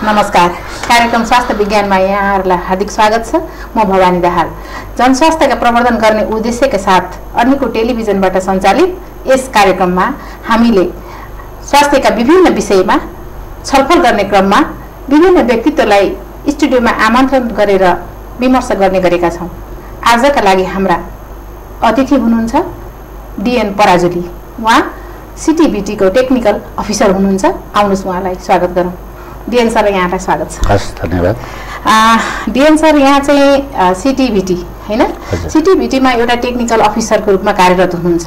नमस्कार। कार्यक्रम स्वास्थ्य विज्ञानमा यहाँहरूलाई हार्दिक स्वागत छ। म भवानी दाहाल। जनस्वास्थ्यका प्रवर्धन गर्ने उद्देश्यका साथ अर्निको टेलिभिजनबाट सञ्चालित यस कार्यक्रममा हामीले स्वास्थ्यका विभिन्न विषयमा छलफल गर्ने क्रममा विभिन्न व्यक्तित्वलाई स्टुडियोमा आमन्त्रण गरेर विमर्श गर्ने गरेका छौँ। आजका लागि हाम्रा अतिथि हुनुहुन्छ DN पराजुली। उहाँ CTBT को टेक्निकल अफिसर हुनुहुन्छ। आउनुहोस् उहाँलाई स्वागत गरौँ। DN सर, यहाँलाई स्वागत छ। हस्, धन्यवाद। DN सर, यहाँ चाहिँ CTBT हैन, CTBT मा एउटा टेक्निकल अफिसरको रूपमा कार्यरत हुनुहुन्छ।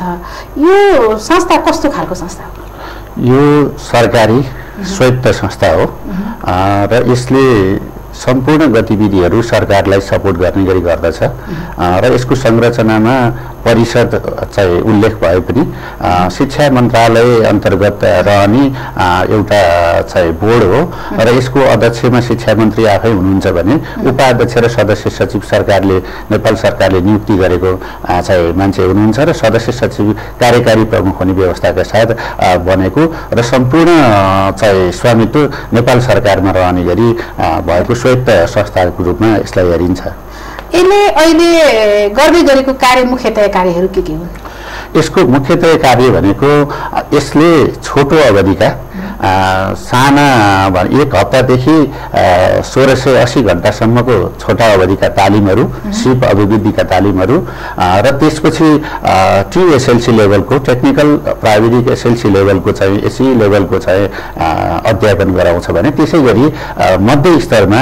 यो संस्था कस्तो खालको संस्था हो? यो सरकारी स्वायत्त संस्था हो र यसले सम्पूर्ण गतिविधिहरू सरकारलाई सपोर्ट गर्ने गरी गर्दछ र यसको संरचनामा परिषद चाहिँ उल्लेख भए पनि शिक्षा मन्त्रालय अन्तर्गत रहने एउटा चाहिँ बोर्ड हो र यसको अध्यक्षमा शिक्षा मन्त्री आफै हुनुहुन्छ भने उपाध्यक्ष र सदस्य सचिव सरकारले नेपाल सरकारले नियुक्ति गरेको चाहिँ मान्छे हुनुहुन्छ र सदस्य सचिव कार्यकारी प्रमुख हुने व्यवस्थाका साथ बनेको र सम्पूर्ण चाहिँ स्वामित्व नेपाल सरकारमा रहने गरी भएको स्वायत्त संस्थाको रूपमा यसलाई हेरिन्छ। यसले अहिले गर्दै गरेको कार्य मुख्यतया कार्यहरू के हुन्? यसको मुख्यतया कार्य भनेको यसले छोटो अवधिका साना 1 हप्तादेखि 1680 घण्टासम्मको छोटा अवधिका तालिमहरू, सिप अभिवृद्धिका तालिमहरू र त्यसपछि TSLC लेभलको टेक्निकल प्राविधिक SLC लेभलको चाहिँ SE लेभलको चाहिँ अध्यापन गराउँछ भने त्यसै गरी मध्य स्तरमा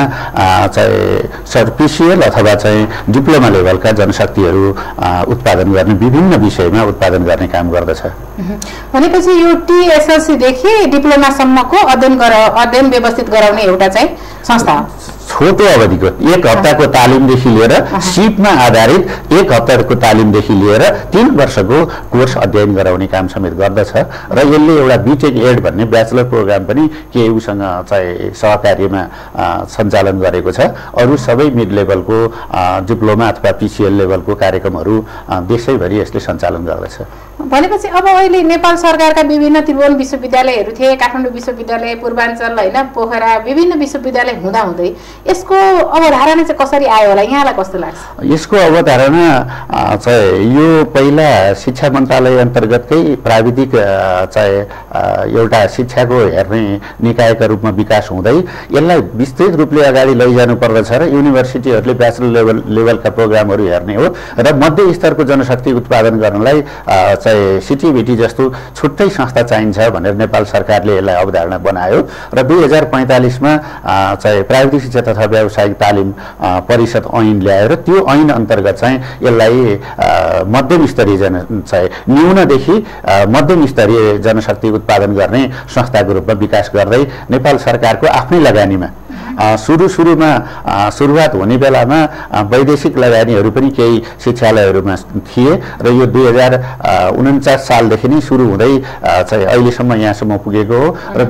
चाहिँ PCL अथवा चाहिँ डिप्लोमा लेभलका जनशक्तिहरू उत्पादन गर्ने विभिन्न विषयमा उत्पादन गर्ने काम गर्दछ। भनेपछि यो TSLC देखि डिप्लोमासम्मको अध्ययन व्यवस्थित गराउने एउटा चाहिँ संस्था हो। छोटो अवधिको 1 हप्ताको तालिमदेखि लिएर सिपमा आधारित 1 हप्ताको तालिमदेखि लिएर 3 वर्षको कोर्स अध्ययन गराउने काम समेत गर्दछ र यसले एउटा बीटेक एड भन्ने ब्याचलर प्रोग्राम पनि केयुसँग चाहिँ सहकार्यमा सञ्चालन गरेको छ। अरू सबै मिड लेभलको डिप्लोमा अथवा PCL लेभलको कार्यक्रमहरू देशैभरि यसले सञ्चालन गर्दछ। भनेपछि अब अहिले नेपाल सरकारका विभिन्न त्रिभुवन विश्वविद्यालयहरू थिए, काठमाडौँ विश्वविद्यालय, पूर्वाञ्चल हैन, पोखरा विभिन्न विश्वविद्यालय हुँदाहुँदै यसको अवधारणा चाहिँ कसरी आयो होला, यहाँलाई कस्तो लाग्छ? यसको अवधारणा चाहिँ यो पहिला शिक्षा मन्त्रालय अन्तर्गतकै प्राविधिक चाहिँ एउटा शिक्षाको हेर्ने निकायका रूपमा विकास हुँदै यसलाई विस्तृत रूपले अगाडि लैजानु पर्दछ र युनिभर्सिटीहरूले ब्याचलर लेभलका प्रोग्रामहरू हेर्ने हो र मध्य स्तरको जनशक्ति उत्पादन गर्नलाई चाहिँ CTBT जस्तो छुट्टै संस्था चाहिन्छ भनेर नेपाल सरकारले यसलाई अवधारणा बनायो र 2045 मा चाहिँ प्राविधिक शिक्षा तथा व्यावसायिक तालिम परिषद ऐन ल्याएर त्यो ऐन अन्तर्गत चाहिँ यसलाई मध्यम स्तरीय चाहिँ न्यूनदेखि मध्यम स्तरीय जनशक्ति उत्पादन गर्ने संस्थाको रूपमा विकास गर्दै नेपाल सरकारको आफ्नै लगानीमा सुरुमा सुरुवात हुने बेलामा वैदेशिक लगानीहरू पनि केही शिक्षालयहरूमा थिए र यो 2049 सालदेखि नै सुरु हुँदै चाहिँ अहिलेसम्म यहाँसम्म पुगेको हो र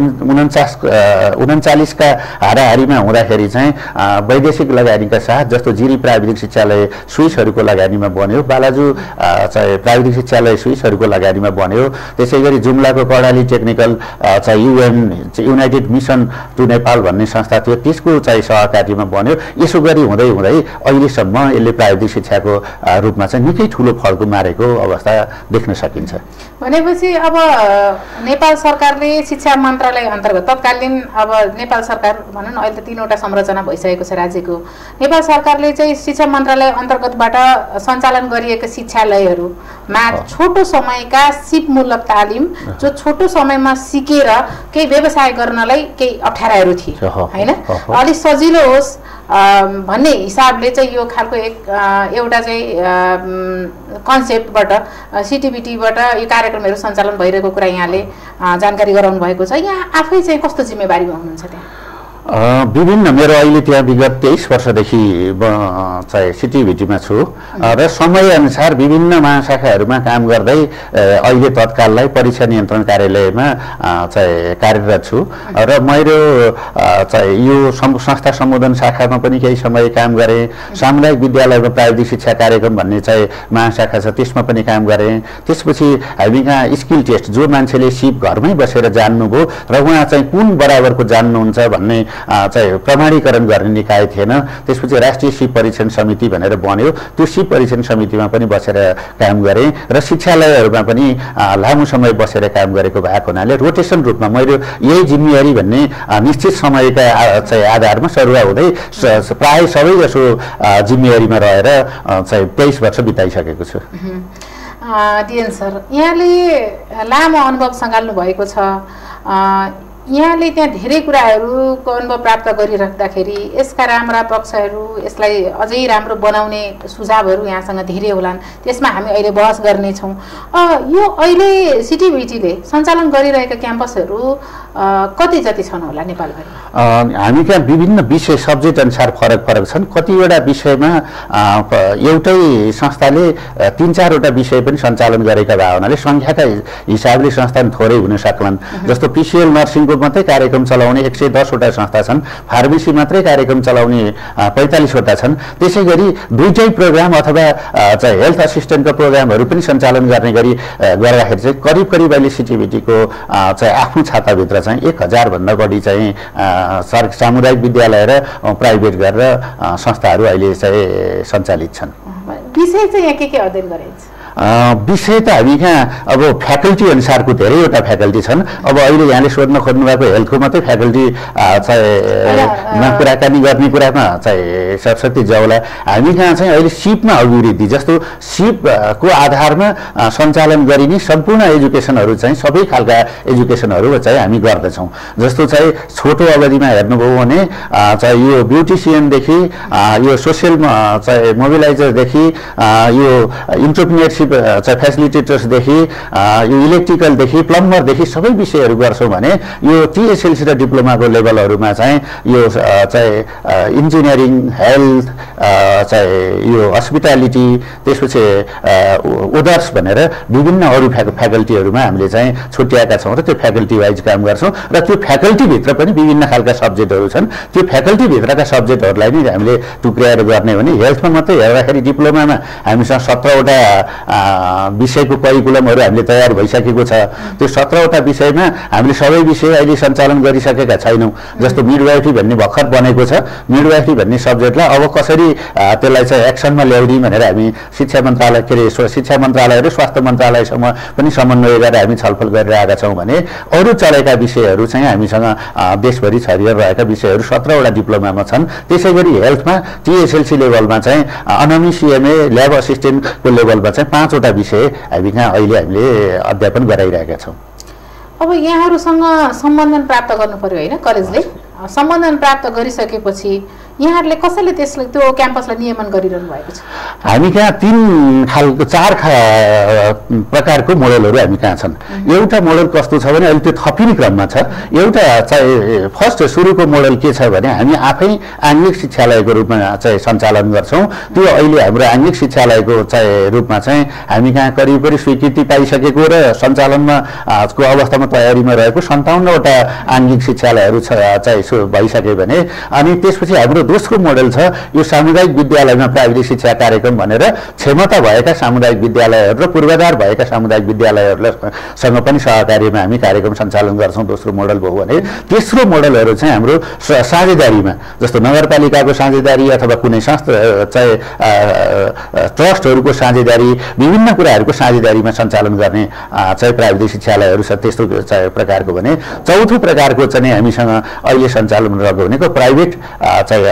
2039 का हाराहारीमा हुँदाखेरि चाहिँ वैदेशिक लगानीका साथ जस्तो जिरी प्राविधिक शिक्षालय स्विसहरूको लगानीमा बन्यो, बालाजु चाहिँ प्राविधिक शिक्षालय स्विसहरूको लगानीमा बन्यो, त्यसै गरी जुम्लाको कर्णाली टेक्निकल चाहिँ युनाइटेड मिसन टु नेपाल भन्ने संस्था थियो, त्यसको चाहिँ सहकार्यमा बन्यो। यसो गरी हुँदै हुँदै अहिलेसम्म यसले प्राविधिक शिक्षाको रूपमा चाहिँ निकै ठुलो फड्को मारेको अवस्था देख्न सकिन्छ। भनेपछि अब नेपाल सरकारले शिक्षा मन्त्रालय अन्तर्गत तत्कालीन अब नेपाल सरकार भनौँ न, अहिले त 3वटा संरचना भइसकेको छ राज्यको। नेपाल सरकारले चाहिँ शिक्षा मन्त्रालय अन्तर्गतबाट सञ्चालन गरिएका शिक्षालयहरूमा छोटो समयका सिपमूलक तालिम जो छोटो समयमा सिकेर केही व्यवसाय गर्नलाई केही अप्ठ्याराहरू थिए हैन, अलि सजिलो होस् भन्ने हिसाबले चाहिँ यो खालको एउटा चाहिँ कन्सेप्टबाट CTBT-बाट यो कार्यक्रमहरू सञ्चालन भइरहेको कुरा यहाँले जानकारी गराउनु भएको छ। यहाँ आफै चाहिँ कस्तो जिम्मेवारीमा हुनुहुन्छ त्यहाँ? विभिन्न मेरो अहिले त्यहाँ विगत 23 वर्षदेखि चाहिँ सिटिभिटीमा छु र समयअनुसार विभिन्न महाशाखाहरूमा काम गर्दै अहिले तत्काललाई परीक्षा नियन्त्रण कार्यालयमा चाहिँ कार्यरत छु र मेरो चाहिँ यो संस्था सम्बोधन शाखामा पनि केही समय काम गरेँ। सामुदायिक विद्यालयमा प्राविधिक शिक्षा कार्यक्रम भन्ने चाहिँ महाशाखा छ, त्यसमा पनि काम गरेँ। त्यसपछि हामी कहाँ स्किल टेस्ट, जो मान्छेले सिप घरमै बसेर जान्नुभयो र उहाँ चाहिँ कुन बराबरको जान्नुहुन्छ भन्ने चाहिँ प्रमाणीकरण गर्ने निकाय थिएन। त्यसपछि राष्ट्रिय सिप परीक्षण समिति भनेर बन्यो, त्यो सिप परीक्षण समितिमा पनि बसेर काम गरेँ र शिक्षालयहरूमा पनि लामो समय बसेर काम गरेको भएको हुनाले रोटेसन रूपमा मैले यही जिम्मेवारी भन्ने निश्चित समयका चाहिँ आधारमा सरुवा हुँदै प्राय सबैजसो जिम्मेवारीमा रहेर चाहिँ 23 वर्ष बिताइसकेको छु। डिएन सर, यहाँले लामो अनुभव सँगाल्नु भएको छ। यहाँले त्यहाँ धेरै कुराहरूको अनुभव प्राप्त गरिराख्दाखेरि यसका राम्रा पक्षहरू, यसलाई अझै राम्रो बनाउने सुझावहरू यहाँसँग धेरै होलान्, त्यसमा हामी अहिले बहस गर्नेछौँ। यो अहिले सिटिभिटीले सञ्चालन गरिरहेका क्याम्पसहरू कति जति छन् होला नेपालभरि? हामी कहाँ विभिन्न विषय सब्जेक्ट अनुसार फरक फरक छन्। कतिवटा विषयमा एउटै संस्थाले 3-4वटा विषय पनि सञ्चालन गरेका भए हुनाले सङ्ख्याका हिसाबले संस्था थोरै हुन सक्लान्। जस्तो पिसिएल नर्सिङको मात्रै कार्यक्रम चलाउने 110वटा संस्था छन्, फार्मेसी मात्रै कार्यक्रम चलाउने 45वटा छन्। त्यसै गरी दुईटै प्रोग्राम अथवा चाहिँ हेल्थ असिस्टेन्टको प्रोग्रामहरू पनि सञ्चालन गर्ने गरी गर्दाखेरि चाहिँ करिब अहिले सिटिभिटीको चाहिँ आफ्नो छाताभित्र चाहिँ 1000 भन्दा बढी चाहिँ सामुदायिक विद्यालय र प्राइभेट गरेर संस्थाहरू अहिले चाहिँ सञ्चालित छन्। विषय चाहिँ यहाँ के अध्ययन गरिन्छ? विषय त हामी कहाँ अब फ्याकल्टी अनुसारको धेरैवटा फ्याकल्टी छन्। अब अहिले यहाँले सोध्न खोज्नु भएको हेल्थको मात्रै फ्याकल्टी चाहिँ कुराकानी गर्ने कुरामा चाहिँ सरस्वती ज्याउला। हामी कहाँ चाहिँ अहिले सिपमा अभिवृद्धि, जस्तो सिपको आधारमा सञ्चालन गरिने सम्पूर्ण एजुकेसनहरू चाहिँ सबै खालका एजुकेसनहरू चाहिँ हामी गर्दछौँ। जस्तो चाहिँ छोटो अवधिमा हेर्नुभयो भने चाहिँ यो ब्युटिसियनदेखि यो सोसियल चाहिँ मोबिलाइजरदेखि यो इन्टरप्रिनेरसिप चाहिँ फेसिलिटेटर्सदेखि यो इलेक्ट्रिकलदेखि प्लम्बरदेखि सबै विषयहरू गर्छौँ भने यो टिएसएलसी र डिप्लोमाको लेभलहरूमा चाहिँ यो चाहिँ इन्जिनियरिङ, हेल्थ, चाहिँ यो हस्पिटालिटी, त्यसपछि ओदर्स भनेर विभिन्न अरू फ्याकल्टीहरूमा हामीले चाहिँ छुट्याएका छौँ र त्यो फ्याकल्टी वाइज काम गर्छौँ। र त्यो फ्याकल्टीभित्र पनि विभिन्न खालका सब्जेक्टहरू छन्। त्यो फ्याकल्टीभित्रका सब्जेक्टहरूलाई नै हामीले टुक्र्याएर गर्ने भने हेल्थमा मात्रै हेर्दाखेरि डिप्लोमामा हामीसँग 17वटा विषयको करिकुलमहरू हामीले तयार भइसकेको छ। त्यो 17वटा विषयमा हामीले सबै विषय अहिले सञ्चालन गरिसकेका छैनौँ। जस्तो मिडवाइफरी भन्ने भर्खर बनेको छ। मिडवाइफरी भन्ने सब्जेक्टलाई अब कसरी त्यसलाई चाहिँ एक्सनमा ल्याउने भनेर हामी शिक्षा मन्त्रालय शिक्षा मन्त्रालय र स्वास्थ्य मन्त्रालयसँग पनि समन्वय गरेर हामी छलफल गरिरहेका छौँ भने अरू चलेका विषयहरू चाहिँ हामीसँग देशभरि छरिरहेका विषयहरू 17वटा डिप्लोमामा छन्। त्यसै गरी हेल्थमा टिएसएलसी लेभलमा चाहिँ अनमी सिएमए, ल्याब असिस्टेन्टको लेभलमा चाहिँ 5वटा विषय हामी कहाँ अहिले हामीले अध्यापन गराइरहेका छौँ। अब यहाँहरूसँग सम्बन्धन प्राप्त गर्नु पर्यो होइन? कलेजले सम्बन्धन प्राप्त गरिसकेपछि यहाँहरूले कसैले त्यसलाई त्यो क्याम्पसलाई नियमन गरिरहनु भएको छ? हामी कहाँ 4 प्रकारको मोडलहरू हामी कहाँ छन्। एउटा मोडल कस्तो छ भने अहिले त्यो थपिने क्रममा छ। एउटा चाहिँ फर्स्ट सुरुको मोडल के छ भने हामी आफै आङ्गिक शिक्षालयको रूपमा चाहिँ सञ्चालन गर्छौँ। त्यो अहिले हाम्रो आङ्गिक शिक्षालयको चाहिँ रूपमा चाहिँ हामी कहाँ करिब स्वीकृति पाइसकेको र सञ्चालनमा को अवस्थामा तयारीमा रहेको 57वटा आङ्गिक शिक्षालयहरू चाहिँ भइसक्यो भने अनि त्यसपछि हाम्रो दोस्रो मोडल छ यो सामुदायिक विद्यालयमा प्राविधिक शिक्षा कार्यक्रम भनेर क्षमता भएका सामुदायिक विद्यालयहरू र पूर्वाधार भएका सामुदायिक विद्यालयहरूसँग पनि सहकार्यमा हामी कार्यक्रम सञ्चालन गर्छौँ। दोस्रो मोडल भयो भने तेस्रो मोडलहरू चाहिँ हाम्रो साझेदारीमा, जस्तो नगरपालिकाको साझेदारी अथवा कुनै संस्था चाहिँ ट्रस्टहरूको साझेदारी, विभिन्न कुराहरूको साझेदारीमा सञ्चालन गर्ने चाहिँ प्राविधिक शिक्षालयहरू छ। त्यस्तो चाहिँ प्रकारको भने चौथो प्रकारको चाहिँ हामीसँग अहिले सञ्चालन रहेको भनेको प्राइभेट चाहिँ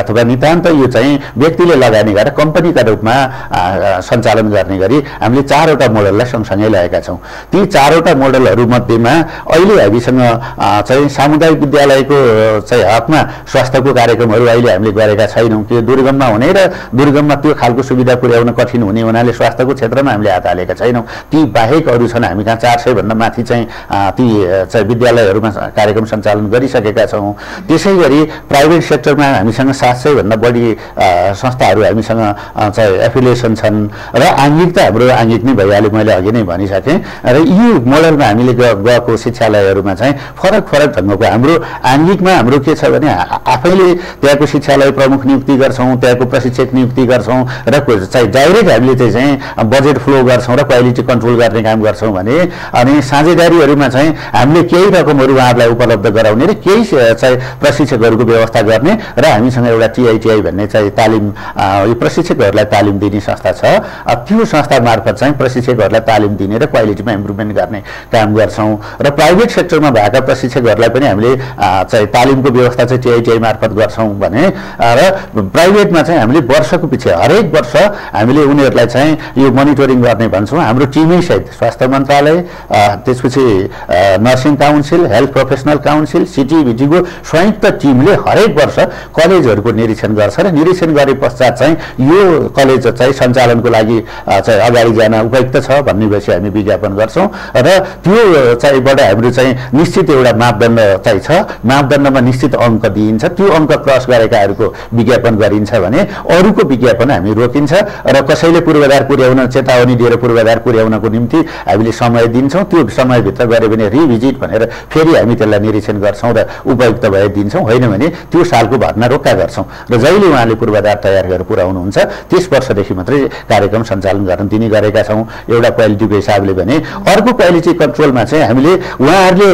अथवा नितान्त यो चाहिँ व्यक्तिले लगानी गरेर कम्पनीका रूपमा सञ्चालन गर्ने गरी हामीले 4वटा मोडललाई सँगसँगै ल्याएका छौँ। ती 4वटा मोडलहरू मध्येमा अहिले हामीसँग चाहिँ सामुदायिक विद्यालयको चाहिँ हकमा स्वास्थ्यको कार्यक्रमहरू अहिले हामीले गरेका छैनौँ। त्यो दुर्गममा हुने र दुर्गममा त्यो खालको सुविधा पुर्याउन कठिन हुने हुनाले स्वास्थ्यको क्षेत्रमा हामीले हात हालेका छैनौँ। ती बाहेक अरू छन्, हामी कहाँ 400 भन्दा माथि चाहिँ ती चाहिँ विद्यालयहरूमा कार्यक्रम सञ्चालन गरिसकेका छौँ। त्यसै गरी प्राइभेट सेक्टरमा हामीसँग 700 भन्दा बढी संस्थाहरू हामीसँग चाहिँ एफिलिएसन छन् र आङ्गिक त हाम्रो आङ्गिक नै भइहाल्यो, मैले अघि नै भनिसकेँ। र यो मोडलमा हामीले गएको शिक्षालयहरूमा चाहिँ फरक फरक ढङ्गको हाम्रो आङ्गिकमा हाम्रो के छ भने आफैले त्यहाँको शिक्षालय प्रमुख नियुक्ति गर्छौँ, त्यहाँको प्रशिक्षक नियुक्ति गर्छौँ र चाहिँ डाइरेक्ट हामीले चाहिँ बजेट फ्लो गर्छौँ र क्वालिटी कन्ट्रोल गर्ने काम गर्छौँ भने, अनि साझेदारीहरूमा चाहिँ हामीले केही रकमहरू उहाँहरूलाई उपलब्ध गराउने र केही चाहिँ प्रशिक्षकहरूको व्यवस्था गर्ने र हामीसँग एउटा TITI भन्ने चाहिँ तालिम यो प्रशिक्षकहरूलाई तालिम दिने संस्था छ। त्यो संस्था मार्फत चाहिँ प्रशिक्षकहरूलाई तालिम दिने र क्वालिटीमा इम्प्रुभमेन्ट गर्ने काम गर्छौँ। र प्राइभेट सेक्टरमा भएका प्रशिक्षकहरूलाई पनि हामीले चाहिँ तालिमको व्यवस्था चाहिँ TITI मार्फत गर्छौँ भने, र प्राइभेटमा चाहिँ हामीले वर्षको पछि हरेक वर्ष हामीले उनीहरूलाई चाहिँ यो मोनिटरिङ गर्ने भन्छौँ। हाम्रो टिमै सहित स्वास्थ्य मन्त्रालय, त्यसपछि nursing council, health professional council, CTVT को संयुक्त टिमले हरेक वर्ष कलेजहरूको निरीक्षण गर्छ र निरीक्षण गरे पश्चात चाहिँ यो कलेज चाहिँ सञ्चालनको लागि चाहिँ अगाडि जान उपयुक्त छ भन्ने विषय हामी विज्ञापन गर्छौँ। र त्यो चाहिँबाट हाम्रो चाहिँ निश्चित एउटा मापदण्ड चाहिँ छ, मापदण्डमा निश्चित अङ्क दिइन्छ, त्यो अङ्क क्रस गरेकाहरूको विज्ञापन गरिन्छ भने अरूको विज्ञापन हामी रोकिन्छ र कसैले पूर्वाधार पुर्याउन चेतावनी दिएर पूर्वाधार पुर्याउनको निम्ति हामीले समय दिन्छौँ। त्यो समयभित्र गऱ्यो भने रिभिजिट भनेर फेरि हामी त्यसलाई निरीक्षण गर्छौँ र उपयुक्त भए दिन्छौँ, होइन भने त्यो सालको भर्ना रोक्का गर्छौँ र जहिले उहाँले पूर्वाधार तयार गरेर पुर्याउनुहुन्छ त्यस वर्षदेखि मात्रै कार्यक्रम सञ्चालन गर्न दिने गरेका छौँ। एउटा क्वालिटीको हिसाबले भने अर्को क्वालिटी कन्ट्रोलमा चाहिँ हामीले उहाँहरूले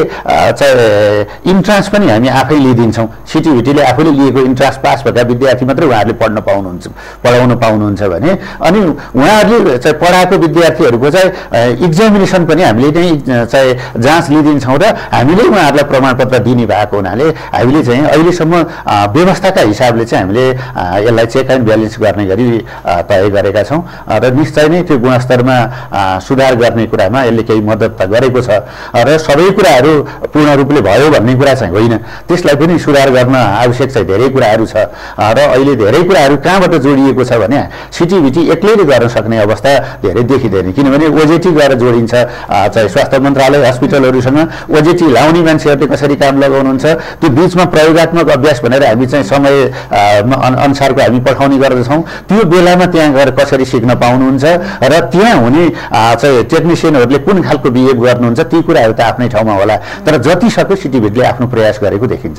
चाहिँ इन्ट्रान्स पनि हामी आफै लिइदिन्छौँ। CTVT ले आफूले लिएको इन्ट्रान्स पास भएका विद्यार्थी मात्रै उहाँहरूले पढाउन पाउनुहुन्छ भने, अनि उहाँहरूले चाहिँ पढाएको विद्यार्थीहरूको चाहिँ इक्जामिनेसन पनि हामीले नै चाहिँ जाँच लिइदिन्छौँ र हामीले उहाँहरूलाई प्रमाणपत्र दिने भएको हुनाले हामीले चाहिँ अहिलेसम्म व्यवस्थाका हिसाबले चाहिँ हामीले यसलाई चेक एन्ड ब्यालेन्स गर्ने गरी तय गरेका छौँ र निश्चय नै त्यो गुणस्तरमा सुधार गर्ने कुरामा यसले केही मद्दत त गरेको छ र सबै कुराहरू पूर्ण रूपले भयो भन्ने कुरा चाहिँ होइन, त्यसलाई पनि सुधार गर्न आवश्यक चाहिँ धेरै कुराहरू छ र अहिले धेरै कुराहरू कहाँबाट जोडिएको छ भने CTVT एक्लैले गर्न सक्ने अवस्था धेरै देखिँदैन, किनभने OJT गएर जोडिन्छ चाहिँ स्वास्थ्य मन्त्रालय हस्पिटलहरूसँग। OJT लाउने मान्छेहरूले कसरी काम लगाउनुहुन्छ त्यो बिचमा प्रयोगात्मक अभ्यास भनेर हामी चाहिँ समय अनुसारको हामी पठाउने गर्दछौँ। त्यो बेलामा त्यहाँ गएर कसरी सिक्न पाउनुहुन्छ र त्यहाँ हुने चाहिँ टेक्निसियनहरूले कुन खालको बिहेभ गर्नुहुन्छ ती कुराहरू त आफ्नै ठाउँमा होला, तर जतिसक्दो CTVT ले आफ्नो प्रयास गरेको देखिन्छ।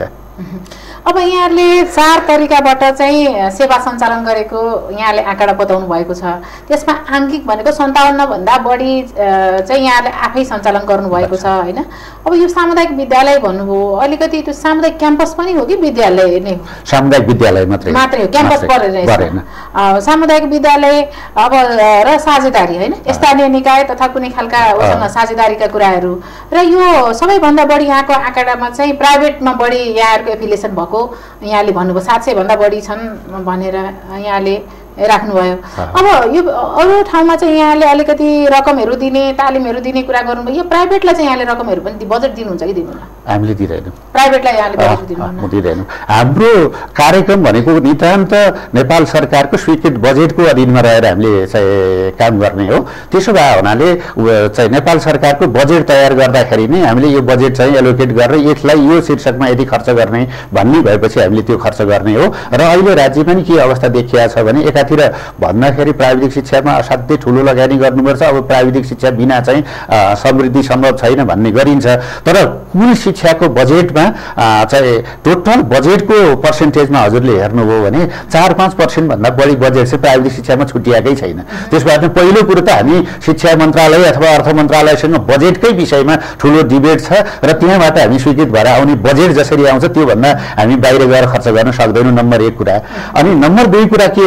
अब यहाँले 4 तरिकाबाट चाहिँ सेवा सञ्चालन गरेको यहाँले आँकडा बताउनु भएको छ। त्यसमा आङ्गिक भनेको 57 भन्दा बढी चाहिँ यहाँले आफै सञ्चालन गर्नुभएको छ, होइन? अब यो सामुदायिक विद्यालय भन्नुभयो, अलिकति त्यो सामुदायिक क्याम्पस पनि हो कि विद्यालय नै हो? सामुदायिक विद्यालय मात्रै हो, क्याम्पस परेन। सामुदायिक विद्यालय अब र साझेदारी, होइन, स्थानीय निकाय तथा कुनै खालका उसँग साझेदारीका कुराहरू र यो सबैभन्दा बढी यहाँको आँकडामा चाहिँ प्राइभेटमा बढी यहाँहरूको एफिलिएसन भएको यहाँले भन्नुभयो 700 भन्दा बढी छन् भनेर यहाँले राख्नुभयो। अब यो अरू ठाउँमा चाहिँ यहाँले अलिकति रकमहरू दिने, तालिमहरू दिने कुरा गर्नुभयो, यो प्राइभेटलाई चाहिँ यहाँले रकमहरू पनि बजेट दिनुहुन्छ कि दिनुहुन्न? हामीले दिँदैनौँ, प्राइभेटलाई यहाँले बजेट दिनुहुन्न? दिँदैनौँ। हाम्रो कार्यक्रम भनेको नितान्त नेपाल सरकारको स्वीकृत बजेटको अधीनमा रहेर हामीले चाहिँ काम गर्ने हो। त्यसो भए हुनाले चाहिँ नेपाल सरकारको बजेट तयार गर्दाखेरि नै हामीले यो बजेट चाहिँ एलोकेट गरेर यसलाई यो शीर्षकमा यदि खर्च गर्ने भन्ने भएपछि हामीले त्यो खर्च गर्ने हो। र अहिले राज्यमा नि के अवस्था देखिया छ भने एकातिर भन्दाखेरि प्राविधिक शिक्षामा असाध्यै ठुलो लगानी गर्नुपर्छ, अब प्राविधिक शिक्षा बिना चाहिँ समृद्धि सम्भव छैन भन्ने गरिन्छ, तर कुल शिक्षाको बजेटमा चाहिँ टोटल बजेटको पर्सेन्टेजमा हजुरले हेर्नुभयो भने 4-5% भन्दा बढी बजेट चाहिँ प्राविधिक शिक्षामा छुटिएकै छैन। त्यसबाट पहिलो कुरो त हामी शिक्षा मन्त्रालय अथवा अर्थ मन्त्रालयसँग बजेटकै विषयमा ठुलो डिबेट छ र त्यहाँबाट हामी स्वीकृत भएर आउने बजेट जसरी आउँछ त्योभन्दा हामी बाहिर गएर खर्च गर्न सक्दैनौँ, नम्बर 1 कुरा। अनि नम्बर 2 कुरा के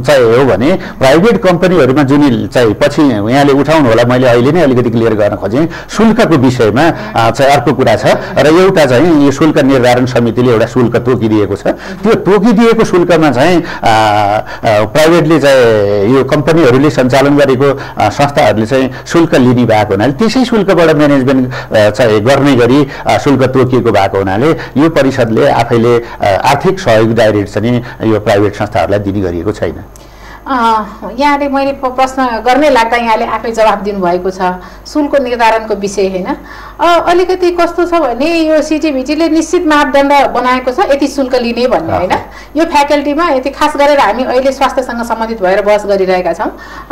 चाहिँ हो भने प्राइभेट कम्पनीहरूमा जुन चाहिँ पछि यहाँले उठाउनु होला, मैले अहिले नै अलिकति क्लियर गर्न खोजेँ, शुल्कको विषयमा चाहिँ अर्को कुरा छ र एउटा चाहिँ यो शुल्क निर्धारण समितिले एउटा शुल्क तोकिदिएको छ। त्यो तोकिदिएको शुल्कमा चाहिँ प्राइभेटले चाहिँ यो कम्पनीहरूले सञ्चालन गरेको संस्थाहरूले चाहिँ शुल्क लिने भएको हुनाले त्यसै शुल्कबाट म्यानेजमेन्ट चाहिँ गर्ने गरी शुल्क तोकिएको भएको हुनाले यो परिषदले आफैले आर्थिक सहयोग डाइरेक्ट चाहिँ यो प्राइभेट संस्थाहरूलाई दिने गरिएको छैन। यहाँले मैले प्रश्न गर्नै लाग्दा यहाँले आफै जवाफ दिनुभएको छ शुल्क निर्धारणको विषय होइन। अलिकति कस्तो छ भने यो सिटिभिटीले निश्चित मापदण्ड बनाएको छ यति शुल्क लिने भन्ने होइन। यो फ्याकल्टीमा यति खास गरेर हामी अहिले स्वास्थ्यसँग सम्बन्धित भएर बहस गरिरहेका छौँ।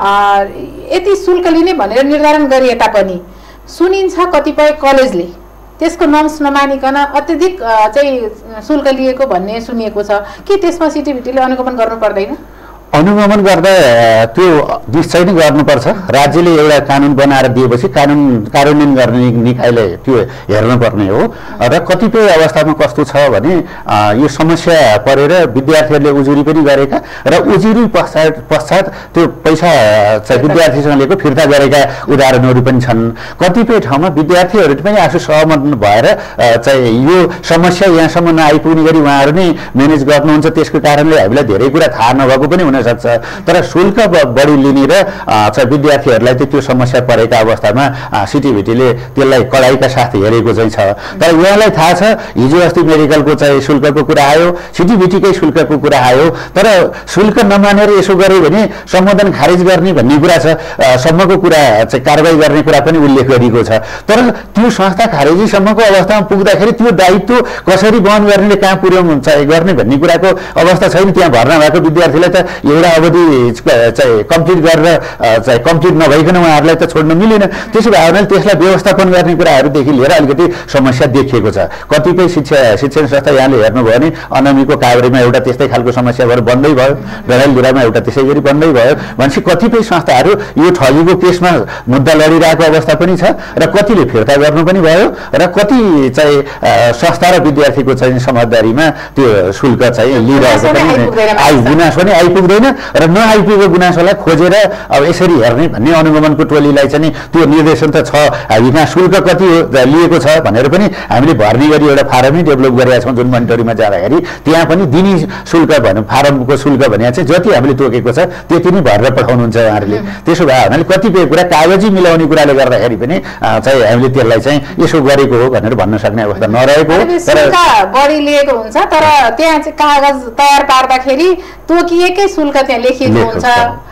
यति शुल्क लिने भनेर निर्धारण गरिए तापनि सुनिन्छ कतिपय कलेजले त्यसको नर्म्स नमानिकन अत्यधिक चाहिँ शुल्क लिएको भन्ने सुनिएको छ। के त्यसमा सिटिभिटीले अनुगमन गर्नु पर्दैन? अनुगमन गर्दा त्यो निश्चय नै गर्नुपर्छ। राज्यले एउटा कानुन बनाएर दिएपछि कार्यान्वयन गर्ने निकायले त्यो हेर्नुपर्ने हो। र कतिपय अवस्थामा कस्तो छ भने यो समस्या परेर विद्यार्थीहरूले उजुरी पनि गरेका र उजुरी पश्चात त्यो पैसा चाहिँ विद्यार्थीसँग लिएको फिर्ता गरेका उदाहरणहरू पनि छन्। कतिपय ठाउँमा विद्यार्थीहरू पनि आफू सहमत भएर चाहिँ यो समस्या यहाँसम्म नआइपुग्ने गरी उहाँहरू नै म्यानेज गर्नुहुन्छ, त्यसको कारणले हामीलाई धेरै कुरा थाहा नभएको पनि हुन सक्छ। तर शुल्क बढी लिने र चाहिँ विद्यार्थीहरूलाई त्यो समस्या परेका अवस्थामा सिटिभिटीले त्यसलाई कडाइका साथ हेरेको चाहिँ छ। तर उहाँलाई थाहा छ हिजो अस्ति मेडिकलको चाहिँ शुल्कको कुरा आयो, सिटिभिटीकै शुल्कको कुरा आयो, तर शुल्क नमानेर यसो गर्यो भने सम्बोधन खारिज गर्ने भन्ने कुरा छ, सम्मको कुरा चाहिँ कारबाही गर्ने कुरा पनि उल्लेख गरिएको छ। तर त्यो संस्था खारेजीसम्मको अवस्थामा पुग्दाखेरि त्यो दायित्व कसरी वहन गर्नेले कहाँ पुर्याउनुहुन्छ गर्ने भन्ने कुराको अवस्था छैन। त्यहाँ भर्ना भएको विद्यार्थीलाई त एउटा अवधि चाहिँ कम्प्लिट गरेर चाहिँ कम्प्लिट नभइकन उहाँहरूलाई त छोड्न मिलेन। त्यसो भए हुनाले त्यसलाई व्यवस्थापन गर्ने कुराहरूदेखि लिएर अलिकति समस्या देखिएको छ। कतिपय शिक्षण संस्था यहाँले हेर्नुभयो भने अनमीको काभ्रेमा एउटा त्यस्तै खालको समस्या भएर बन्दै भयो, डडेलधुरामा एउटा त्यसै गरी बन्दै भयो। भनेपछि कतिपय संस्थाहरू यो ठगीको केसमा मुद्दा लडिरहेको अवस्था पनि छ र कतिले फिर्ता गर्नु पनि भयो र कति चाहिँ संस्था र विद्यार्थीको चाहिँ समझदारीमा त्यो शुल्क चाहिँ लिइरहेको पनि गुनासो नै आइपुग्दैन र नआइपुगेको गुनासोलाई खोजेर अब यसरी हेर्ने भन्ने अनुगमनको टोलीलाई चाहिँ त्यो निर्देशन त छ। यहाँ शुल्क कति लिएको छ भनेर पनि हामीले भर्ने गरी एउटा फारमै डेभलप गरेका छौँ। जुन मोनिटरीमा जाँदाखेरि त्यहाँ पनि दिने शुल्क भनौँ फारमको शुल्क भने चाहिँ जति हामीले तोकेको छ त्यति नै भरेर पठाउनुहुन्छ उहाँहरूले। त्यसो भए हुनाले कतिपय कुरा कागजी मिलाउने कुराले गर्दाखेरि पनि चाहिँ हामीले त्यसलाई चाहिँ यसो गरेको हो भनेर भन्न सक्ने अवस्था नरहेको हो। तर बढी लिएको हुन्छ तर त्यहाँ चाहिँ कागज तयार पार्दाखेरि तोकिएकै शुल्क त्यहाँ लेखिएको हुन्छ।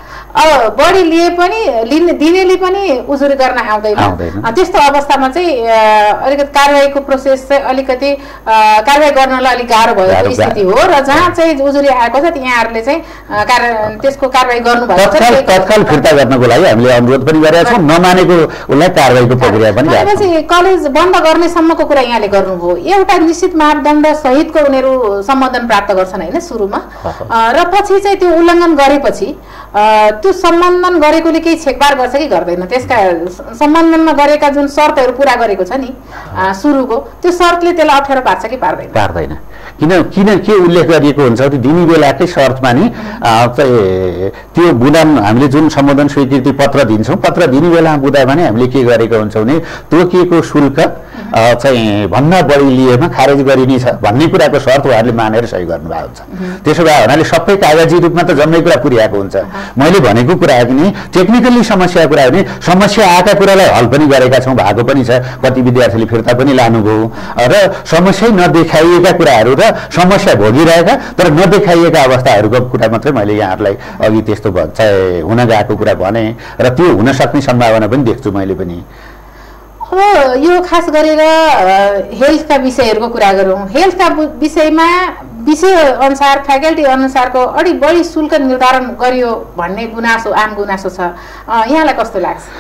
अब बढी लिए पनि दिनेले पनि उजुरी गर्न आउँदैन। त्यस्तो अवस्थामा चाहिँ अलिकति कारबाहीको प्रोसेस चाहिँ अलिकति कारबाही गर्नलाई अलिक गाह्रो भएको स्थिति हो र जहाँ चाहिँ उजुरी आएको छ यहाँहरूले चाहिँ त्यसको कारबाही गर्नुभएको छ। तत्काल फिर्ता गर्नको लागि हामीले अनुरोध पनि गरेका छौँ, नमानेको उसलाई कारबाहीको प्रक्रिया पनि कलेज बन्द गर्नेसम्मको कुरा यहाँले गर्नुभयो। एउटा निश्चित मापदण्ड सहितको उनीहरू सम्बोधन प्राप्त गर्छन् होइन सुरुमा, र पछि चाहिँ त्यो उल्लङ्घन गरेपछि त्यो सम्बन्धन गरेकोले केही छेकबार गर्छ कि गर्दैन? त्यसका सम्बन्धनमा गरेका जुन शर्तहरू पुरा गरेको छ नि सुरुको, त्यो शर्तले त्यसलाई अप्ठ्यारो पार्छ कि पार्दैन? पार्दैन। किन के उल्लेख गरिएको हुन्छ भने दिने बेलाकै शर्तमा नि त्यो बुदा हामीले जुन सम्बोधन स्वीकृति पत्र दिन्छौँ, पत्र दिने बेलामा बुदामा नि हामीले के गरेको हुन्छौँ भने तोकिएको शुल्क चाहिँ भन्दा बढी लिएमा खारेज गरिने छ भन्ने कुराको शर्त उहाँहरूले मानेर सही गर्नुभएको हुन्छ। त्यसो भए हुनाले सबै कागजी रूपमा त जम्मै कुरा पुर्याएको हुन्छ। मैले भनेको कुरा पनि टेक्निकली समस्या कुरा भने समस्या आएका कुरालाई हल पनि गरेका छौँ, भएको पनि छ। कति विद्यार्थीले फिर्ता पनि लानुभयो र समस्या नदेखाइएका कुराहरू र समस्या भोगिरहेका तर नदेखाइएका अवस्थाहरूको कुरा मात्रै मैले यहाँहरूलाई अघि त्यस्तो चाहिँ हुन गएको कुरा भने र त्यो हुन सक्ने सम्भावना पनि देख्छु मैले पनि। अब यो खास गरेर हेल्थका विषयहरूको कुरा गरौँ। हेल्थका विषयमा विषय अनुसार फ्याकल्टी अनुसारको अलि बढी शुल्क निर्धारण गरियो भन्ने गुनासो आम गुनासो छ, यहाँलाई कस्तो लाग्छ?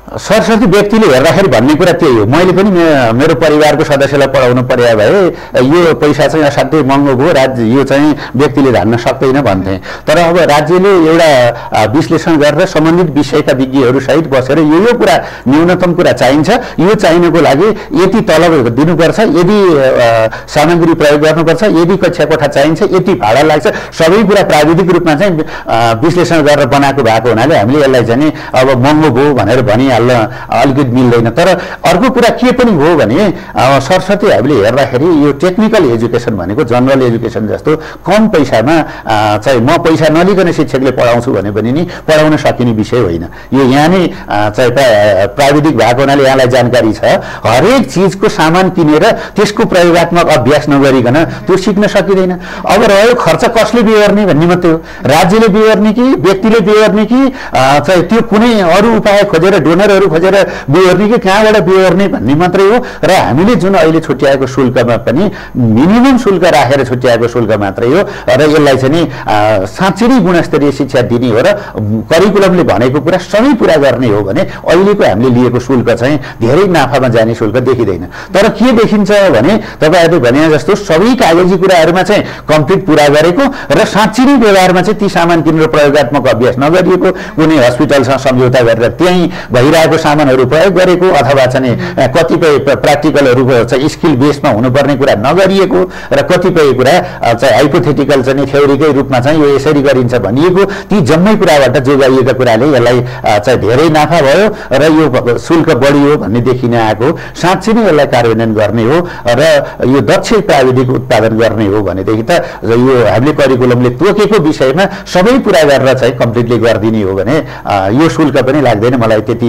सरस्वती व्यक्तिले हेर्दाखेरि भन्ने कुरा त्यही हो। मैले पनि मेरो परिवारको सदस्यलाई पढाउनु पर्या भए यो पैसा चाहिँ असाध्यै महँगो भयो, राज्य यो चाहिँ व्यक्तिले धान्न सक्दैन भन्थे। तर अब राज्यले एउटा विश्लेषण गरेर सम्बन्धित विषयका विज्ञहरूसहित बसेर यो कुरा न्यूनतम कुरा चाहिन्छ, यो चाहिनको लागि यति तलब दिनुपर्छ, यदि सामग्री प्रयोग गर्नुपर्छ, यदि कक्षा कोठा चाहिन्छ, यति भाडा लाग्छ, सबै कुरा प्राविधिक रूपमा चाहिँ विश्लेषण गरेर बनाएको भएको हुनाले हामीले यसलाई चाहिँ अब महँगो भयो भनेर भनिहाल्न अलिकति मिल्दैन। तर अर्को कुरा के पनि हो भने सरस्वती हामीले हेर्दाखेरि यो टेक्निकल एजुकेसन भनेको जनरल एजुकेसन जस्तो कम पैसामा चाहिँ म पैसा नलिकन शिक्षकले पढाउँछु भने पनि नि पढाउन सकिने विषय होइन। यो यहाँ नै चाहिँ प्राविधिक भएको हुनाले यहाँलाई जानकारी छ, हरेक चिजको सामान किनेर त्यसको प्रयोगात्मक अभ्यास नगरिकन त्यो सिक्न सकिँदैन। अब रह्यो खर्च कसले बिहोर्ने भन्ने मात्रै हो, राज्यले बिहोर्ने कि व्यक्तिले बिहोर्ने कि चाहिँ त्यो कुनै अरू उपाय खोजेर डोनरहरू खोजेर बिहोर्ने कि कहाँबाट बिहोर्ने भन्ने मात्रै हो। र हामीले जुन अहिले छुट्याएको शुल्कमा पनि मिनिमम शुल्क राखेर छुट्याएको शुल्क मात्रै हो र यसलाई चाहिँ साँच्चै नै गुणस्तरीय शिक्षा दिने हो र करिकुलमले भनेको कुरा सबै पुरा गर्ने हो भने अहिलेको हामीले लिएको शुल्क चाहिँ धेरै नाफामा जाने शुल्क देखिँदैन। तर के देखिन्छ भने तपाईँहरूले भने जस्तो सबै कागजी कुराहरूमा चाहिँ कम्प्लिट पुरा गरेको र साँच्चै नै व्यवहारमा चाहिँ ती सामान किनेर प्रयोगात्मक अभ्यास नगरिएको, कुनै हस्पिटलसँग सम्झौता गरेर त्यहीँ भइरहेको सामानहरू प्रयोग गरेको अथवा चाहिँ कतिपय प्र्याक्टिकलहरू चाहिँ स्किल बेसमा हुनुपर्ने कुरा नगरिएको र कतिपय कुरा चाहिँ हाइपोथेटिकल चाहिँ थ्योरीकै रूपमा चाहिँ यो यसरी गरिन्छ भनिएको, ती जम्मै कुराबाट जोगाइएका कुराले यसलाई चाहिँ धेरै नाफा भयो र यो शुल्क बढियो भन्ने देखिन आएको। साँच्चै नै यसलाई कार्यान्वयन गर्ने हो र यो दक्ष प्राविधिक उत्पादन गर्ने हो भनेदेखि त यो हामीले करिकुलमले तोकेको विषयमा सबै पुरा गरेर चाहिँ कम्प्लिटली गरिदिने हो भने यो शुल्क पनि लाग्दैन। मलाई त्यति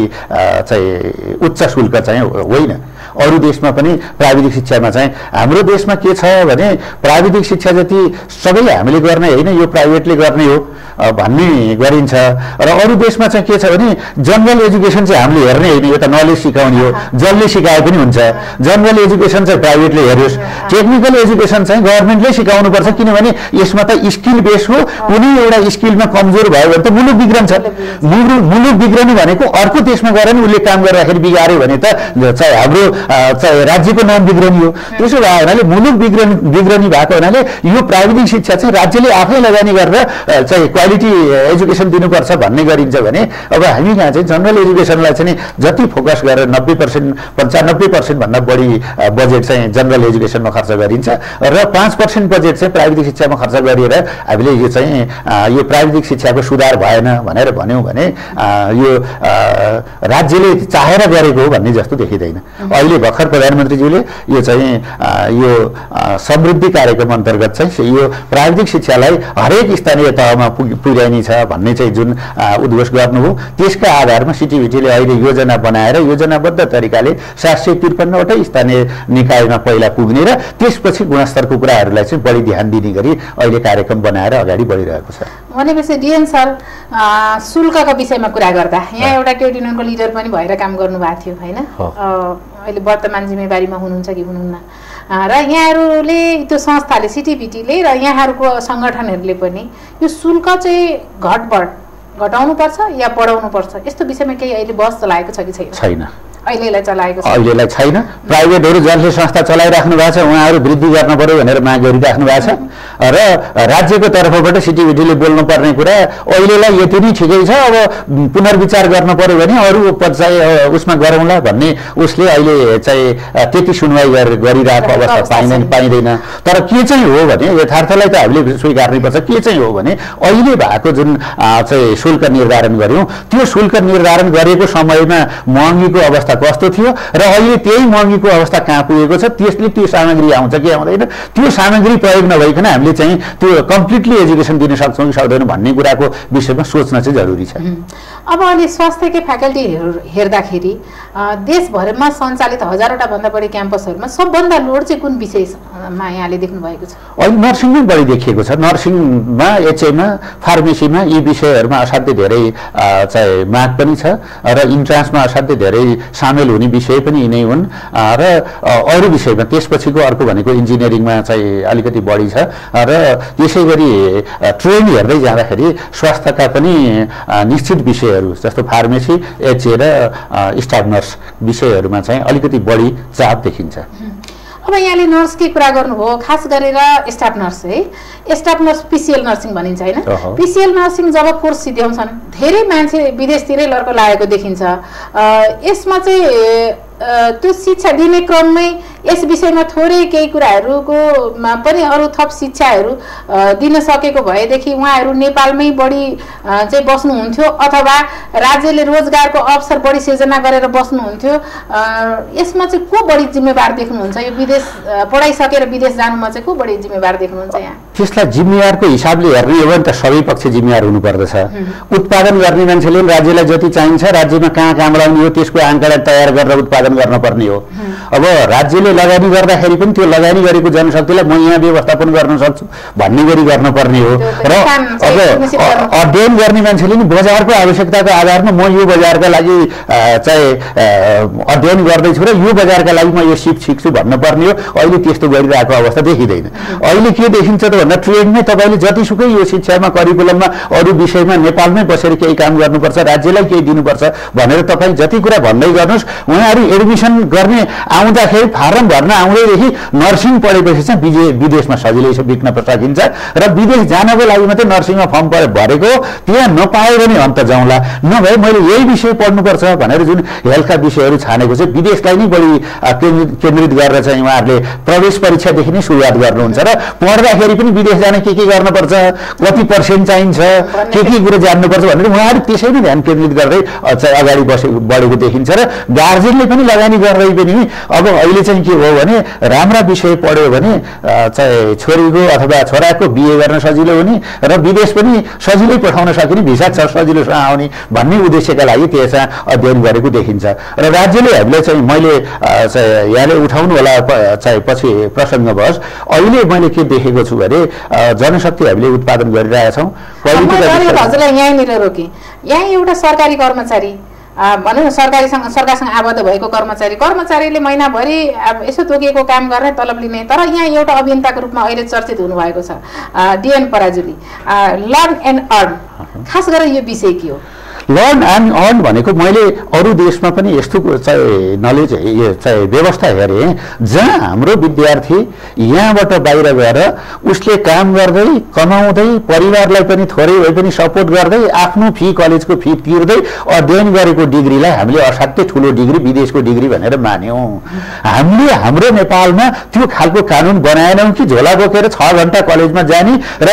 चाहिँ उच्च शुल्क चाहिँ होइन। अरू देशमा पनि प्राविधिक शिक्षामा चाहिँ हाम्रो देशमा के छ भने प्राविधिक शिक्षा जति सबै हामीले गर्ने होइन, यो प्राइभेटले गर्ने हो भन्ने गरिन्छ। र अरू देशमा चाहिँ के छ भने जनरल एजुकेसन चाहिँ हामीले हेर्ने होइन, यो त नलेज सिकाउने हो, जसले सिकाए पनि हुन्छ। जनरल एजुकेसन चाहिँ प्राइभेटले हेरोस्, टेक्निकल एजुकेसन चाहिँ गभर्मेन्टले सिकाउनुपर्छ, किनभने यसमा त स्किल बेस हो। कुनै एउटा स्किलमा कमजोर भयो भने त मुलुक बिग्रन्छ। मुलुक बिग्रनु भनेको अर्को देशमा गएर नि उसले काम गर्दाखेरि बिगार्यो भने त हाम्रो राज्यको नाम बिग्रनी हो। त्यसो भए हुनाले मुलुक बिग्रनी भएको हुनाले यो प्राविधिक शिक्षा चाहिँ राज्यले आफै लगानी गरेर चाहिँ क्वालिटी एजुकेसन दिनुपर्छ भन्ने गरिन्छ भने अब हामी यहाँ चाहिँ जनरल एजुकेसनलाई चाहिँ जति फोकस गरेर 90% 95% भन्दा बढी बजेट चाहिँ जनरल एजुकेसनमा खर्च गरिन्छ र 5% बजेट चाहिँ प्राविधिक शिक्षामा खर्च गरिएर हामीले यो चाहिँ यो प्राविधिक शिक्षाको सुधार भएन भनेर भन्यौँ भने यो राज्यले चाहेर गरेको हो भन्ने जस्तो देखिँदैन। अहिले भर्खर प्रधानमन्त्रीज्यूले यो चाहिँ यो समृद्धि कार्यक्रम अन्तर्गत चाहिँ यो प्राविधिक शिक्षालाई हरेक स्थानीय तहमा पुर्याइने छ भन्ने चाहिँ जुन उद्घोष गर्नुभयो, त्यसका आधारमा सिटिभिटीले अहिले योजना बनाएर योजनाबद्ध तरिकाले 753वटै स्थानीय निकायमा पहिला पुग्ने र त्यसपछि गुणस्तरको कुराहरूलाई चाहिँ बढी ध्यान दिने गरी अहिले कार्यक्रम बनाएर अगाडि बढिरहेको छ। भनेपछि डिएन सर शुल्कको विषयमा कुरा गर्दा यहाँ एउटा ट्रेड युनियनको लिडर पनि भएर काम गर्नुभएको थियो होइन, अहिले वर्तमान जिम्मेवारीमा हुनुहुन्छ कि हुनुहुन्न, र यहाँहरूले त्यो संस्थाले सिटिभिटीले र यहाँहरूको सङ्गठनहरूले पनि यो शुल्क चाहिँ घटाउनुपर्छ या बढाउनुपर्छ यस्तो विषयमा केही अहिले बहस चलाएको छ कि छैन? अहिलेलाई छैन। प्राइभेटहरू जसले संस्था चलाइराख्नु भएको छ उहाँहरू वृद्धि गर्न पर्यो भनेर माग गरिराख्नु भएको छ र राज्यको तर्फबाट सिटिभिटीले बोल्नुपर्ने कुरा अहिलेलाई यति नै ठिकै छ, अब पुनर्विचार गर्न पर्यो भने अरू चाहिँ उसमा गरौँला भन्ने उसले अहिले चाहिँ त्यति सुनवाई गरिरहेको अवस्था पाइँदैन। तर के चाहिँ हो भने यथार्थलाई त हामीले स्वीकार्नै पर्छ। के चाहिँ हो भने अहिले भएको जुन चाहिँ शुल्क निर्धारण गर्यौँ त्यो शुल्क निर्धारण गरेको समयमा महँगीको अवस्था कस्तो थियो र अहिले त्यही महँगीको अवस्था कहाँ पुगेको छ, त्यसले त्यो सामग्री आउँछ कि आउँदैन, त्यो सामग्री प्रयोग नभइकन हामीले चाहिँ त्यो कम्प्लिटली एजुकेसन दिन सक्छौँ कि सक्दैनौँ भन्ने कुराको विषयमा सोच्न चाहिँ जरुरी छ। अब अहिले स्वास्थ्यकै फ्याकल्टी हेर्दाखेरि देशभरमा सञ्चालित 1000वटा भन्दा बढी क्याम्पसहरूमा सबभन्दा लोड चाहिँ कुन विषयमा यहाँले देख्नु भएको छ? अहिले नर्सिङमै बढी देखिएको छ। नर्सिङमा, एचएमा, फार्मेसीमा यी विषयहरूमा असाध्यै धेरै चाहिँ माग पनि छ र इन्ट्रान्समा असाध्यै धेरै सामेल हुने विषय पनि यिनै हुन् र अरू विषयमा त्यसपछिको अर्को भनेको इन्जिनियरिङमा चाहिँ अलिकति बढी छ र त्यसै गरी ट्रेन हेर्दै जाँदाखेरि स्वास्थ्यका पनि निश्चित विषयहरू जस्तो फार्मेसी एचए र स्टाफ नर्स विषयहरूमा चाहिँ अलिकति बढी चाप देखिन्छ। अब यहाँले नर्सकै कुरा गर्नुभयो, खास गरेर स्टाफ नर्स है, स्टाफ नर्स पिसिएल नर्सिङ भनिन्छ होइन। पिसिएल नर्सिङ जब कोर्स सिध्याउँछन् धेरै मान्छे विदेशतिरै लड्को लागेको देखिन्छ। यसमा चाहिँ त्यो शिक्षा दिने क्रममै यस विषयमा थोरै केही कुराहरूको पनि अरू थप शिक्षाहरू दिन सकेको भएदेखि उहाँहरू नेपालमै बढी चाहिँ बस्नुहुन्थ्यो अथवा राज्यले रोजगारको अवसर बढी सिर्जना गरेर बस्नुहुन्थ्यो। यसमा चाहिँ को बढी जिम्मेवार देख्नुहुन्छ? यो विदेश पढाइसकेर विदेश जानुमा चाहिँ को बढी जिम्मेवार देख्नुहुन्छ यहाँ? त्यसलाई जिम्मेवारको हिसाबले हेर्ने हो भने त सबै पक्ष जिम्मेवार हुनुपर्दछ। उत्पादन गर्ने मान्छेले राज्यलाई जति चाहिन्छ राज्यमा कहाँ काम लगाउने हो त्यसको आँकडा तयार गरेर उत्पादन गर्न पर्ने हो। अब राज्यले लगानी गर्दाखेरि पनि त्यो लगानी गरेको जनशक्तिलाई म यहाँ व्यवस्थापन गर्न सक्छु भन्ने गरी गर्नुपर्ने हो। र अब अध्ययन गर्ने मान्छेले नि बजारको आवश्यकताको आधारमा म यो बजारका लागि चाहिँ अध्ययन गर्दैछु र यो बजारका लागि म यो सिक्छु भन्नुपर्ने हो। अहिले त्यस्तो गरिरहेको अवस्था देखिँदैन। अहिले के देखिन्छ त भन्दा ट्रेडमै तपाईँले जतिसुकै यो शिक्षामा करिकुलममा अरू विषयमा नेपालमै बसेर केही काम गर्नुपर्छ, राज्यलाई केही दिनुपर्छ भनेर तपाईँ जति कुरा भन्दै गर्नुहोस्, उहाँहरू एडमिसन गर्ने आउँदाखेरि फारम भर्न आउँदैदेखि नर्सिङ पढेपछि चाहिँ विदेशमा सजिलै बिक्न सकिन्छ र विदेश जानको लागि मात्रै नर्सिङमा फर्म भरेको त्यहाँ नपायो भने अन्त जाउँला, नभए मैले यही विषय पढ्नुपर्छ भनेर जुन हेल्थका विषयहरू छानेको चाहिँ विदेशलाई नै बढी केन्द्रित गरेर चाहिँ उहाँहरूले प्रवेश परीक्षादेखि नै सुरुवात गर्नुहुन्छ र पढ्दाखेरि पनि विदेश जान के गर्नुपर्छ, कति पर्सेन्ट चाहिन्छ, के कुरो जान्नुपर्छ भनेर उहाँहरू त्यसैमा ध्यान केन्द्रित गर्दै अगाडि बढेको देखिन्छ र गार्जेनले पनि लगानी गर्दै पनि अब अहिले चाहिँ के हो भने राम्रा विषय पढ्यो भने चाहिँ छोरीको अथवा छोराको बिहे गर्न सजिलो हुने र विदेश पनि सजिलै पठाउन सकिने, भिसा सजिलोसँग आउने भन्ने उद्देश्यका लागि त्यसमा अध्ययन गरेको देखिन्छ। र राज्यले हामीलाई चाहिँ मैले यहाँले उठाउनु होला चाहिँ पछि प्रसङ्गवश अहिले मैले के देखेको छु भने जनशक्ति हामीले उत्पादन गरिरहेछौँ। हजुरलाई यहीँनिर रोकेँ, यहाँ एउटा सरकारी कर्मचारी भनौँ न सरकारसँग आबद्ध भएको कर्मचारीले महिनाभरि यसो तोकिएको काम गर्ने तलब लिने, तर यहाँ एउटा अभियन्ताको रूपमा अहिले चर्चित हुनुभएको छ DN Parajuli. Learn and earn, खास गरेर यो विषय के हो? लर्न एन्ड अर्न भनेको मैले अरू देशमा पनि यस्तो चाहिँ नलेज चाहिँ व्यवस्था हेरेँ जहाँ हाम्रो विद्यार्थी यहाँबाट बाहिर गएर उसले काम गर्दै कमाउँदै परिवारलाई पनि थोरै भए पनि सपोर्ट गर्दै आफ्नो फी कलेजको फी तिर्दै अध्ययन गरेको डिग्रीलाई हामीले असाध्यै ठुलो डिग्री विदेशको डिग्री भनेर मान्यौँ। हामीले हाम्रो नेपालमा त्यो खालको कानुन बनाएनौँ कि झोला बोकेर 6 घण्टा कलेजमा जाने र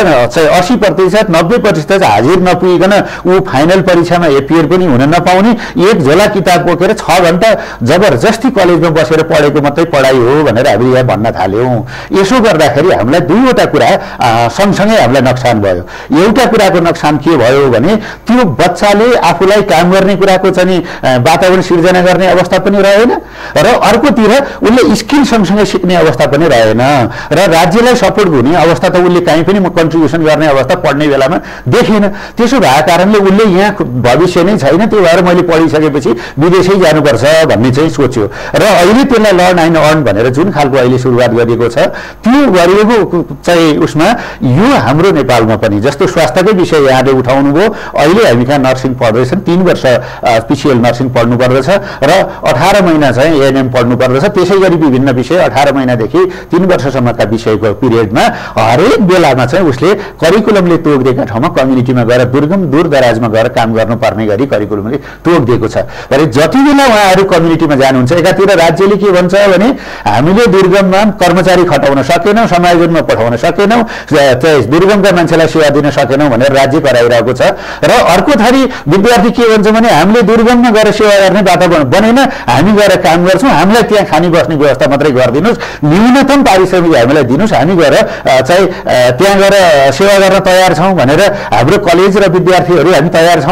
80% 90% हाजिर नपुगिकन ऊ फाइनल परीक्षामा एपियर पनि हुन नपाउने, एक झोला किताब बोकेर 6 घण्टा जबरजस्ती कलेजमा बसेर पढेको मात्रै पढाइ हो भनेर हामीले यहाँ भन्न थाल्यौँ। यसो गर्दाखेरि हामीलाई दुईवटा कुरा सँगसँगै हामीलाई नोक्सान भयो। एउटा कुराको नोक्सान के भयो भने त्यो बच्चाले आफूलाई काम गर्ने कुराको चाहिँ वातावरण सिर्जना गर्ने अवस्था पनि रहेन र अर्कोतिर उसले स्किल सँगसँगै सिक्ने अवस्था पनि रहेन र राज्यलाई सपोर्ट हुने अवस्था त उसले कहीँ पनि कन्ट्रिब्युसन गर्ने अवस्था पढ्ने बेलामा देखिन। त्यसो भएको कारणले उसले यहाँ भविष्य नै छैन, त्यो भएर मैले पढिसकेपछि विदेशै जानुपर्छ भन्ने चाहिँ सोच्यो र अहिले त्यसलाई लर्न एन्ड अर्न भनेर जुन खालको अहिले सुरुवात गरिएको छ त्यो गरिएको चाहिँ उसमा यो हाम्रो नेपालमा पनि जस्तो स्वास्थ्यकै विषय यहाँले उठाउनु भयो। अहिले हामी कहाँ नर्सिङ पढ्दैछन्, 3 वर्ष पिसिएल नर्सिङ पढ्नु पर्दछ र 18 महिना चाहिँ एएनएम पढ्नु पर्दछ। त्यसै गरी विभिन्न विषय 18 महिनादेखि 3 वर्षसम्मका विषयको पिरियडमा हरेक बेलामा चाहिँ उसले करिकुलमले तोकिदिएका ठाउँमा कम्युनिटीमा गएर दुर्गम दूर दराजमा गएर काम गर्नुपर्ने गरी करिकुलमले तोक दिएको छ। भने जति बेला उहाँहरू कम्युनिटीमा जानुहुन्छ, एकातिर राज्यले के भन्छ भने हामीले दुर्गममा कर्मचारी खटाउन सकेनौँ, समायोजनमा पठाउन सकेनौँ, दुर्गमका मान्छेलाई सेवा दिन सकेनौँ भनेर राज्य कराइरहेको छ र अर्को थरी विद्यार्थी के भन्छ भने हामीले दुर्गममा गएर सेवा गर्ने वातावरण बनेन, हामी गएर काम गर्छौँ, हामीलाई त्यहाँ खानी बस्ने व्यवस्था मात्रै गरिदिनुहोस्, न्यूनतम पारिश्रमिक हामीलाई दिनुहोस्, हामी गएर चाहिँ त्यहाँ गएर सेवा गर्न तयार छौँ भनेर हाम्रो कलेज र विद्यार्थीहरू हामी तयार छौँ भनिरहँदा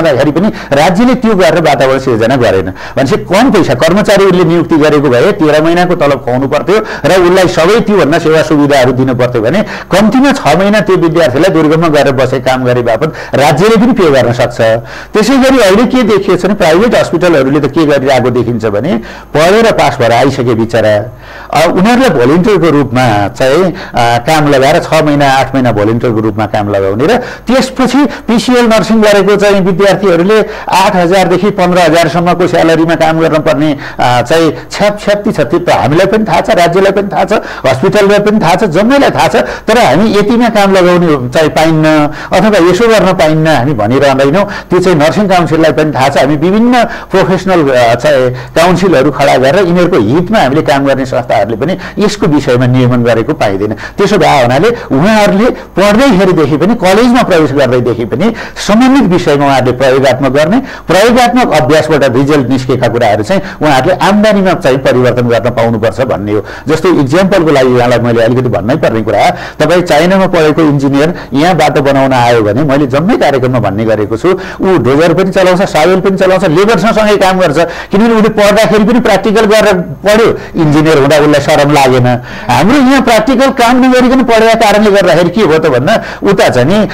रहँदाखेरि पनि राज्यले त्यो गरेर वातावरण सिर्जना गरेन भनेपछि कम पैसा कर्मचारीहरूले नियुक्ति गरेको भए 13 महिनाको तलब खुवाउनु पर्थ्यो र उसलाई सबै त्योभन्दा सेवा सुविधाहरू दिनु पर्थ्यो भने कम्तीमा 6 महिना त्यो विद्यार्थीलाई दुर्गममा गएर बसे काम गरे बापत राज्यले पनि पे गर्न सक्छ। त्यसै गरी अहिले के देखिएको छ भने प्राइभेट हस्पिटलहरूले त के गरिरहेको देखिन्छ भने पढेर पास भएर आइसके बिचरा उनीहरूलाई भोलिन्टियरको रूपमा चाहिँ काम लगाएर 6 महिना 8 महिना भोलिन्टियरको रूपमा काम लगाउने र त्यसपछि पिसिएल नर्सिङ गरेको चाहिँ विद्यार्थीहरूले 8,000 देखि 15,000 सम्मको स्यालेरीमा काम गर्न पर्ने चाहिँ छ्याप्ती छ। त्यो त हामीलाई पनि थाहा छ, राज्यलाई पनि थाहा छ, हस्पिटललाई पनि थाहा छ, जम्मैलाई थाहा छ। तर हामी यतिमा काम लगाउने चाहिँ पाइन्न अथवा यसो गर्न पाइन्न हामी भनिरहँदैनौँ। त्यो चाहिँ नर्सिङ काउन्सिललाई पनि थाहा छ। हामी विभिन्न प्रोफेसनल चाहिँ काउन्सिलहरू खडा गरेर यिनीहरूको हितमा हामीले काम गर्ने संस्थाहरूले पनि यसको विषयमा नियमन गरेको पाइँदैन। त्यसो भए हुनाले उहाँहरूले पढ्दैखेरिदेखि पनि कलेजमा प्रवेश गर्दैदेखि पनि सम्बन्धित विषयमा उहाँहरूले प्रयोगात्मक गर्ने, प्रयोगात्मक अभ्यासबाट रिजल्ट निस्केका कुराहरू चाहिँ उहाँहरूले आम्दानीमा चाहिँ परिवर्तन गर्न पाउनुपर्छ भन्ने हो। जस्तो इक्जाम्पलको लागि यहाँलाई मैले अलिकति भन्नै पर्ने कुरा, तपाईँ चाइनामा पढेको इन्जिनियर यहाँ बाटो बनाउन आयो भने मैले जम्मै कार्यक्रममा भन्ने गरेको छु, ऊ डोजर पनि चलाउँछ, सावेल पनि चलाउँछ, लेबरसँगै काम गर्छ। किनभने उसले पढ्दाखेरि पनि प्र्याक्टिकल गरेर पढ्यो, इन्जिनियर हुँदा उसलाई शरम लागेन। हाम्रो यहाँ प्र्याक्टिकल काम नगरिकन पढेका कारणले गर्दाखेरि के हो त भन्दा उता चाहिँ नि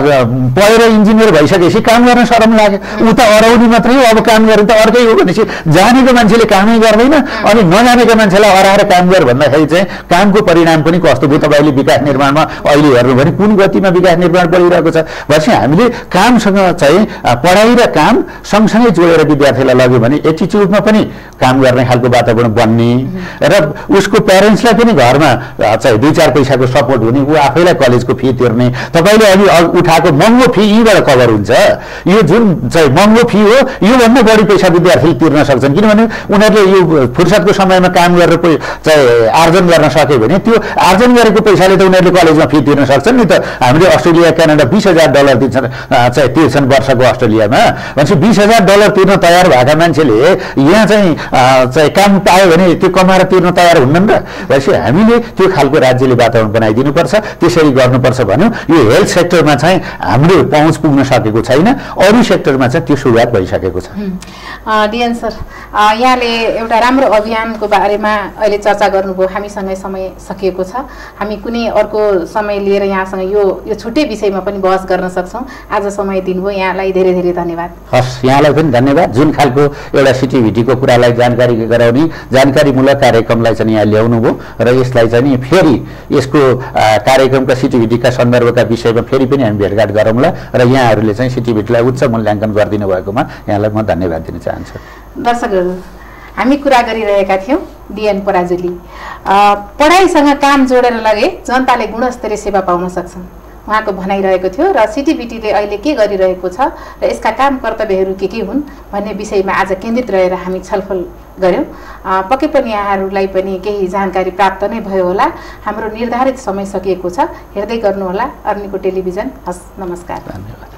पढेर इन्जिनियर भइसकेपछि काम गर्न शरम लाग्यो। उता अराउने मात्रै हो, अब काम गर्ने त अर्कै हो भनेपछि जानेको मान्छेले कामै गर्दैन अनि नजानेको मान्छेलाई अराएर काम गर भन्दाखेरि चाहिँ कामको परिणाम पनि कस्तो भयो। तपाईँले विकास निर्माणमा अहिले हेर्नु भने कुन गतिमा विकास निर्माण गरिरहेको छ भनेपछि हामीले कामसँग चाहिँ पढाइ र काम सँगसँगै जोडेर विद्यार्थीलाई लग्यो भने एटिच्युडमा पनि काम गर्ने खालको वातावरण बन्ने र उसको प्यारेन्ट्सलाई पनि घरमा चाहिँ 2-4 पैसाको सपोर्ट हुने, ऊ आफैलाई कलेजको फी तिर्ने। तपाईँले अघि उठाएको महँगो फी यहीँबाट कभर हुन्छ। यो जुन चाहिँ महँगो फी हो योभन्दा बढी पैसा विद्यार्थीले तिर्न सक्छन् किनभने उनीहरूले यो फुर्सदको समयमा काम गरेर चाहिँ आर्जन गर्न सक्यो भने त्यो आर्जन गरेको पैसाले त उनीहरूले कलेजमा फी तिर्न सक्छन् नि त। हामीले अस्ट्रेलिया क्यानाडा $20,000 दिन्छन् चाहिँ तिर्छन् वर्षको अस्ट्रेलियामा भनेपछि $20,000 तिर्न तयार भएका मान्छेले यहाँ चाहिँ काम पायो भने त्यो कमाएर तिर्न तयार हुन्नन् र। भनेपछि हामीले त्यो खालको राज्यले वातावरण बनाइदिनुपर्छ, त्यसरी गर्नुपर्छ भन्यो। यो हेल्थ सेक्टरमा चाहिँ हाम्रो पहुँच पुग्न सकेको छैन, अरू सेक्टरमा चाहिँ त्यो सुरुवात भइसकेको छ। डिएन सर, यहाँले एउटा राम्रो अभियानको बारेमा अहिले चर्चा गर्नुभयो। हामीसँग समय सकिएको छ, हामी कुनै अर्को समय लिएर यहाँसँग यो छुट्टै विषयमा पनि बहस गर्न सक्छौँ। आज समय दिनुभयो, यहाँलाई धेरै धेरै धन्यवाद। हस्, यहाँलाई पनि धन्यवाद। जुन खालको एउटा सिटिभिटीको कुरालाई जानकारी गराउने जानकारीमूलक कार्यक्रमलाई चाहिँ यहाँ ल्याउनु भयो र यसलाई चाहिँ फेरि यसको कार्यक्रमका सिटिभिटीका सन्दर्भका विषयमा फेरि पनि हामी भेटघाट गरौँला र यहाँहरूले चाहिँ सिटिभिटीलाई उच्च मूल्याङ्कन गरिदिनु भएकोमा यहाँलाई म धन्यवाद दिन चाहन्छु। दर्शकहरू, हामी कुरा गरिरहेका थियौँ डिएन पराजुली। पढाइसँग काम जोडेर लगे जनताले गुणस्तरीय सेवा पाउन सक्छन् उहाँको भनाइरहेको थियो र सिटिभिटीले अहिले के गरिरहेको छ र यसका काम कर्तव्यहरू के हुन् भन्ने विषयमा आज केन्द्रित रहेर हामी छलफल गऱ्यौँ। पक्कै पनि यहाँहरूलाई पनि केही जानकारी प्राप्त नै भयो होला। हाम्रो निर्धारित समय सकिएको छ, हेर्दै गर्नुहोला अर्निको टेलिभिजन। हस्, नमस्कार। धन्यवाद।